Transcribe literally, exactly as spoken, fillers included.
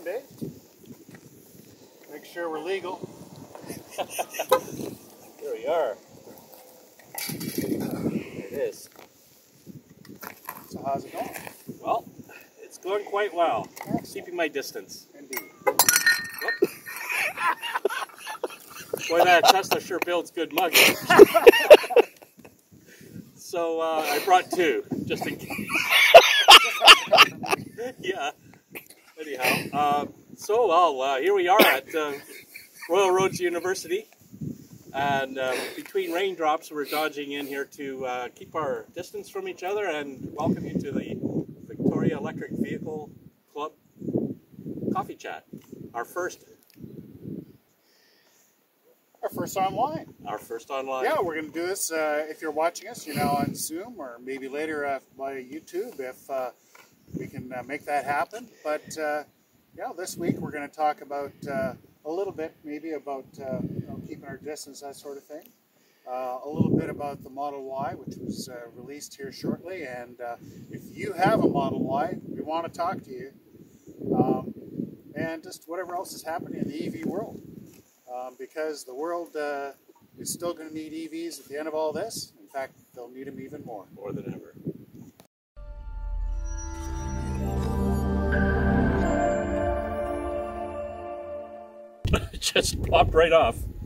today. Make sure we're legal. There we are. There it is. So how's it going? Well, it's going quite well. Keeping my distance. Indeed. Whoop. Boy, that Tesla sure builds good mugs. So uh, I brought two, just in case. Yeah. Anyhow, uh, so well, uh, here we are at uh, Royal Roads University, and uh, between raindrops, we're dodging in here to uh, keep our distance from each other and welcome you to the Victoria Electric Vehicle Club Coffee Chat, our first. Our first online. Our first online. Yeah, we're going to do this. Uh, if you're watching us, you're now on Zoom or maybe later uh, by YouTube if uh, we can uh, make that happen. But uh, yeah, this week we're going to talk about uh, a little bit maybe about uh, you know, keeping our distance, that sort of thing. Uh, a little bit about the Model Y, which was uh, released here shortly. And uh, if you have a Model Y, we want to talk to you. Um, and just whatever else is happening in the E V world. Um, because the world uh, is still going to need E Vs at the end of all this. In fact, they'll need them even more. More than ever. It just popped right off.